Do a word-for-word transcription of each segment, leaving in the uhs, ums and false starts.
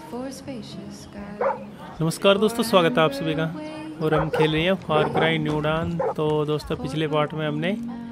नमस्कार दोस्तों, स्वागत है आप सभी का। और हम खेल रहे हैं फार क्राई न्यू डॉन। तो दोस्तों पिछले पार्ट में हमने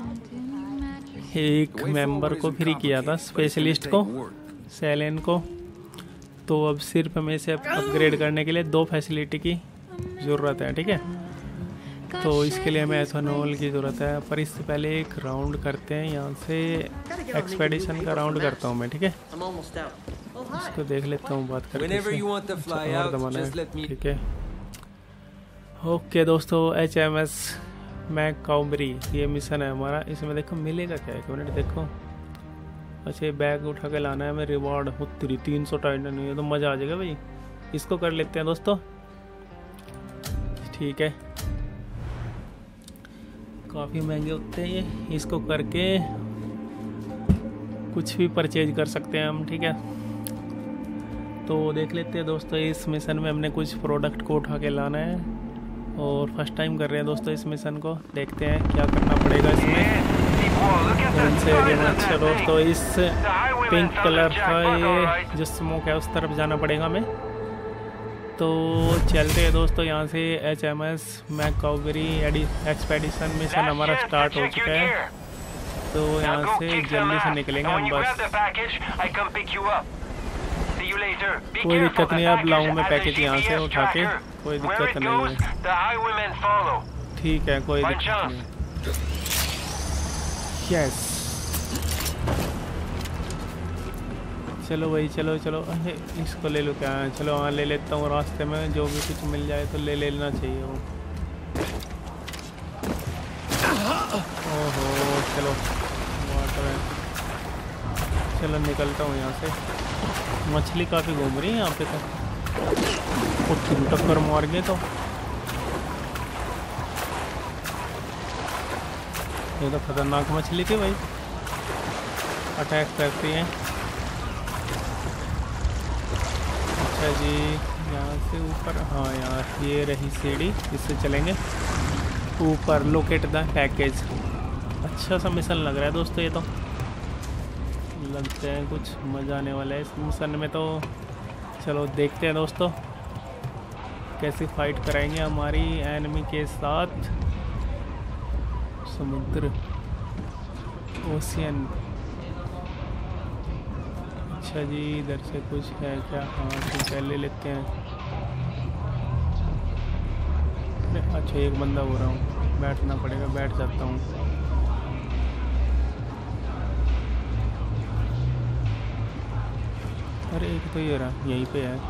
एक मेंबर को फ्री किया था, स्पेशलिस्ट को, सेलेन को। तो अब सिर्फ हमें इसे अपग्रेड करने के लिए दो फैसिलिटी की ज़रूरत है, ठीक है। तो इसके लिए हमें एथेनॉल की ज़रूरत है, पर इससे पहले एक राउंड करते हैं। यहाँ से एक्सपेडिशन का राउंड करता हूँ मैं, ठीक है। इसको देख लेता हूँ, बात करके इससे। ठीक है, ओके दोस्तों, एच एम एस मैक काउबरी ये मिशन है हमारा। इसमें देखो मिलेगा क्या, एक मिनट देखो। अच्छा, बैग उठा के लाना है हमें, रिवॉर्ड उत्तरी तीन सौ टाइटन हुई है, तो मज़ा आ जाएगा भाई। इसको कर लेते हैं दोस्तों, ठीक है। काफ़ी महंगे होते हैं ये, इसको करके कुछ भी परचेज कर सकते हैं हम, ठीक है। तो देख लेते हैं दोस्तों, इस मिशन में हमने कुछ प्रोडक्ट को उठा के लाना है और फर्स्ट टाइम कर रहे हैं दोस्तों इस मिशन को। देखते हैं क्या करना पड़ेगा इसमें। अच्छा दोस्तों, इस पिंक कलर का ये जो स्मोक है उस तरफ जाना पड़ेगा हमें। तो चलते हैं दोस्तों यहाँ से। एच एम एस मैक काउबरी एक्सपेडिशन मिशन हमारा स्टार्ट हो चुका है। तो यहाँ से जल्दी से निकलेंगे हम बस। कोई दिक्कत नहीं, अब लाऊं मैं पैकेज यहाँ से उठा के, कोई दिक्कत नहीं है, ठीक है, कोई दिक्कत नहीं। यस, चलो भाई, चलो चलो। अरे इसको ले लो क्या, चलो हाँ ले लेता हूँ। रास्ते में जो भी कुछ मिल जाए तो ले लेना चाहिए वो। ओहो, चलो वाटर है, चलो निकलता हूँ यहाँ से। मछली काफ़ी घूम रही है यहाँ पे, तो कुछ टक्कर मार गए। तो ये तो खतरनाक मछली थी भाई, अटैक करती है। अच्छा जी, यहाँ से ऊपर, हाँ यहाँ ये रही सीढ़ी, इससे चलेंगे ऊपर। लोकेट द पैकेज, अच्छा सा मिशन लग रहा है दोस्तों ये तो। लगते हैं कुछ मज़ा आने वाला है इस मिशन में। तो चलो देखते हैं दोस्तों कैसे फाइट कराएंगे हमारी एनिमी के साथ। समुद्र, ओशियन, अच्छा जी, इधर से कुछ है क्या? हाँ कुछ है, ले लेते हैं। अच्छा, एक बंदा हो रहा हूँ, बैठना पड़ेगा, बैठ जाता हूँ। अरे एक तो ये रहा, यहीं पे है।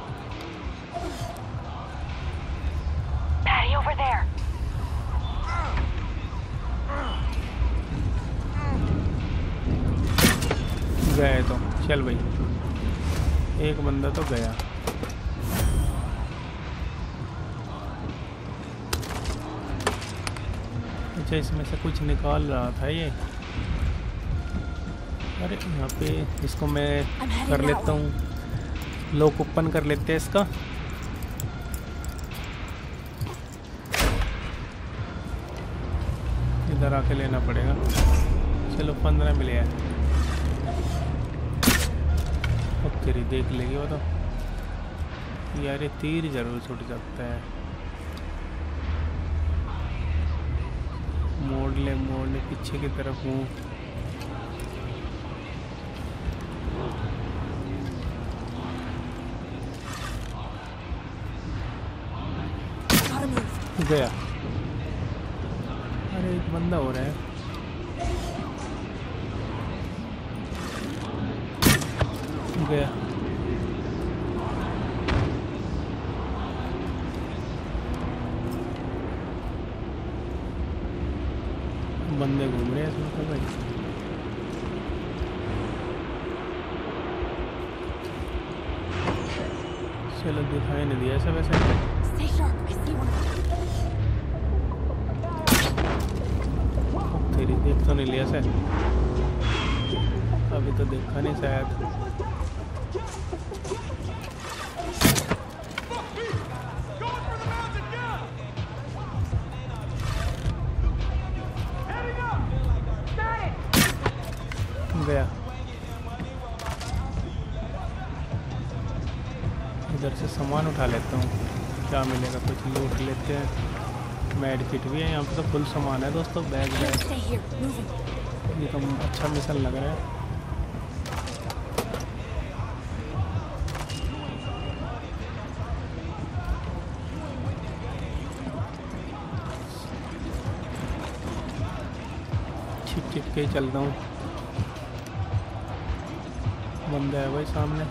गए तो चल भाई, एक बंदा तो गया। अच्छा, इसमें से कुछ निकाल रहा था ये। अरे यहाँ पे इसको मैं कर लेता हूँ, लॉक ओपन कर लेते हैं इसका। इधर आके लेना पड़ेगा। चलो पंद्रह मिले हैं, अब तेरी देख लेगी वो तो। यार ये तीर जरूर छूट जाता है। मोड़ ले मोड़ ले, पीछे की तरफ हूँ। गया। अरे एक बंदा हो रहा है, गया। बंदे घूम रहे हैं इसमें तो भाई। चलो दिखाई नहीं दिया सब ऐसे। तेरी देख तो नहीं लिया सर, अभी तो देखा नहीं शायद। इधर से सामान उठा लेता हूँ, क्या मिलेगा, कुछ लूट लेते हैं। मेड किट भी है यहाँ पे, तो फुल सामान है दोस्तों। बैग बैग ये तो अच्छा मिशन लग रहा है। छिप छिप के चलता हूँ। बंदा है भाई सामने।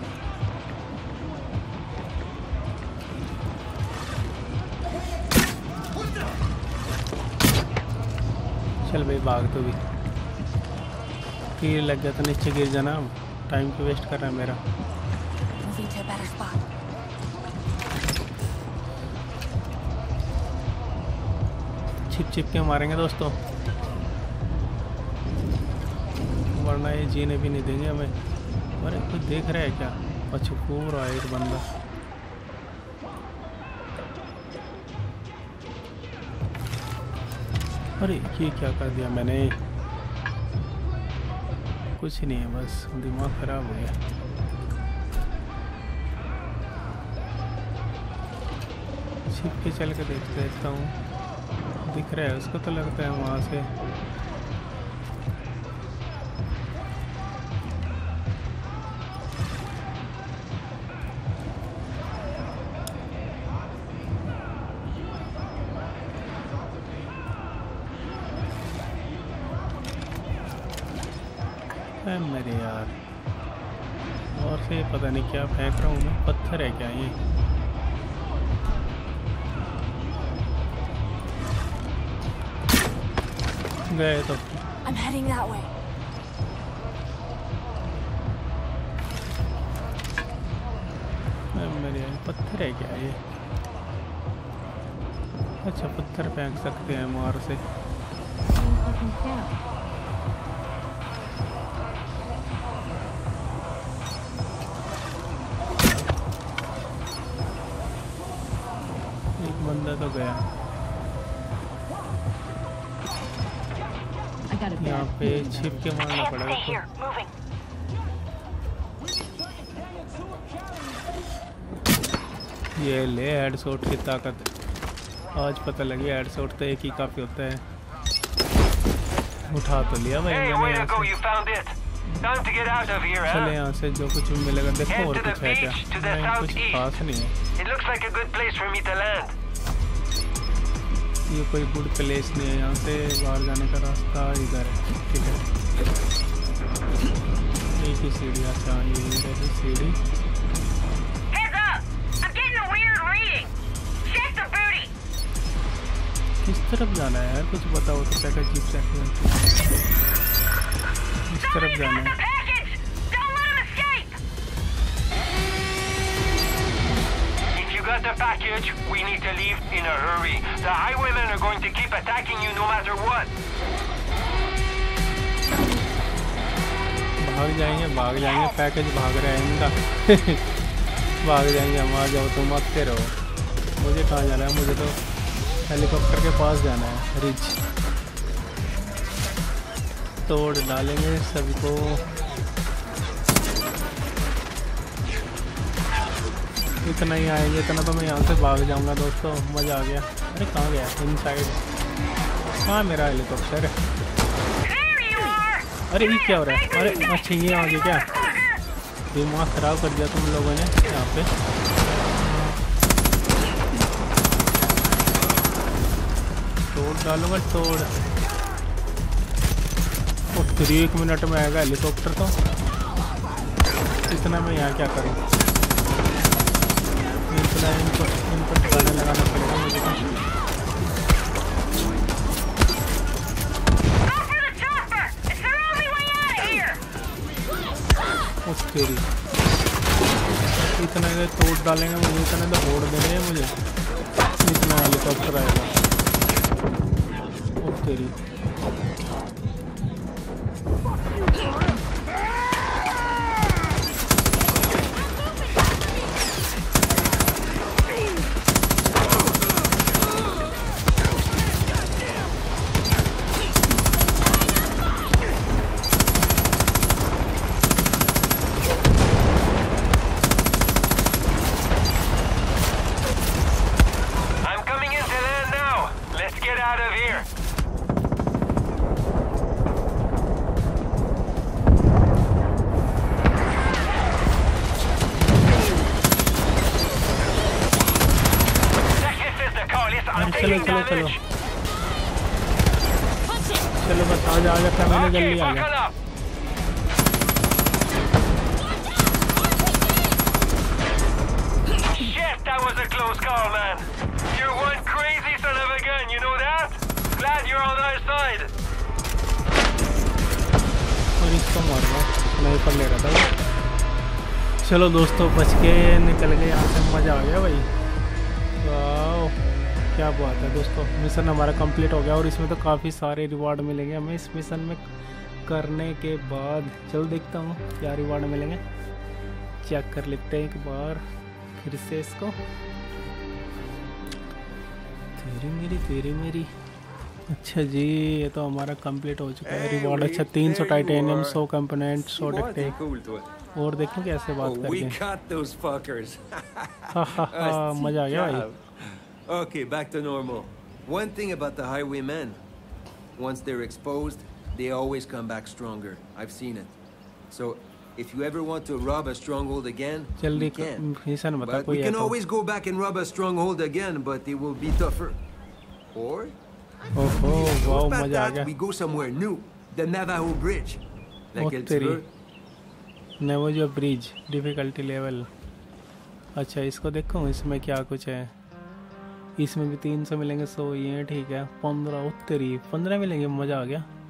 चल भाई भाग तो भी। तीर लग गया तो नीचे गिर जाना। टाइम क्यों वेस्ट कर रहा है मेरा। छिप छिप के मारेंगे दोस्तों, वरना ये जीने भी नहीं देंगे हमें। अरे कुछ देख रहा है क्या? अच्छा कूद रहा है एक बंदा। अरे ये क्या कर दिया मैंने? कुछ नहीं है, बस दिमाग खराब हो गया। छिप के चल के देख देखता हूँ, दिख रहा है उसको तो लगता है वहाँ से। मेरे यार, और से पता नहीं क्या फेंक रहा हूँ मैं। पत्थर है क्या ये? गए तो I'm heading that way. मेरे यार, पत्थर है क्या ये? अच्छा पत्थर फेंक सकते हैं मार से। बंदा तो गया। यहाँ पे छिप के मारना पड़ेगा। ये ले हेडशॉट की ताकत। आज पता लगी हेडशॉट तो एक ही काफी होता है। उठा तो लिया भाई मैंने यहाँ से। चले यहाँ से, जो कुछ भी मिलेगा। देखो और कुछ है क्या? नहीं कुछ खास नहीं है। ये कोई गुड प्लेस नहीं है। यहाँ से बाहर जाने का रास्ता इधर है। ठीक है, एक ही सीढ़ी। अच्छा ये इधर है सीढ़ी। किस तरफ जाना है यार? कुछ बताओ तो। क्या जीप से इस तरफ जाना है। The package, we need to leave in a hurry. The highwaymen are going to keep attacking you no matter what. भाग जाएंगे, भाग जाएंगे। पैकेज भाग रहा है इनका। भाग जाएंगे हम। आ जाओ तुम, आते रहो। मुझे कहाँ जाना है? मुझे तो हेलीकॉप्टर के पास जाना है, रिच। तोड़ डालेंगे सभी को। इतना ही आएंगे, इतना तो मैं यहाँ से भाग जाऊँगा दोस्तों। मज़ा आ गया। अरे कहाँ गया? इनसाइड। कहाँ मेरा हेलीकॉप्टर? अरे ये क्या हो रहा है? अरे अच्छा ये आ गया क्या? दिमाग ख़राब कर दिया तुम लोगों ने यहाँ पे। तोड़ डालूंगा, तोड़। और फिर एक मिनट में आएगा हेलीकॉप्टर तो। इतना मैं यहाँ क्या करूँ? इतना इनको इनको ठिकाने लगाना पड़ेगा मुझे तो। उस तेरी इतना इधर तोड़ डालेंगे मुझे। इतना तो फोड़ देंगे मुझे। इतना हेलीकॉप्टर आएगा। उस तेरी चलो चलो चलो चलो बस आ जा आ जा मैंने जल्दी आ गया। Shit, that was a close call, man. You're one crazy son of a gun, you know that? Glad you're on our side. और इसको मार रहा नहीं पढ़ ले रहा था। चलो दोस्तों बच के निकल गए यहाँ से, मज़ा आ गया भाई। वाह क्या बात है दोस्तों, मिशन हमारा कंप्लीट हो गया और इसमें तो काफ़ी सारे रिवार्ड मिलेंगे हमें इस मिशन में करने के बाद। चलो देखता हूँ क्या रिवार्ड मिलेंगे, चेक कर लेते हैं एक बार फिर से इसको। तेरी मेरी तेरी मेरी अच्छा जी, ये तो हमारा कंप्लीट हो चुका है रिवॉर्ड। अच्छा तीन सौ टाइटेनियम, सौ कंपोनेंट, सौ टेक्टेक और देखो कैसे बात करके। हा हा हा मजा आ गया भाई। Okay, back to normal. One thing about the highwaymen, once they're exposed, they always come back stronger. I've seen it. So if you ever want to rob a stronghold again, we can. But we can always go back and rob a stronghold again, but it will be tougher. Or oh wow मजा आ गया। we go somewhere new, the Navajo Bridge. Like El Sur. Navajo Bridge, difficulty level। अच्छा इसको देखो इसमें क्या कुछ है। इसमें भी तीन सौ मिलेंगे, सौ ये ठीक है। पंद्रह उत्तरी पंद्रह मिलेंगे, मज़ा आ गया।